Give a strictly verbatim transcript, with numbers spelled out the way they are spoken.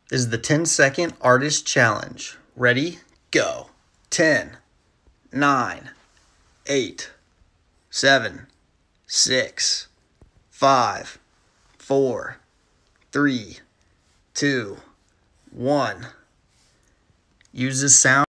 This is the ten second artist challenge. Ready? Go. ten, nine, eight, seven, six, five, four, three, two, one. Use this sound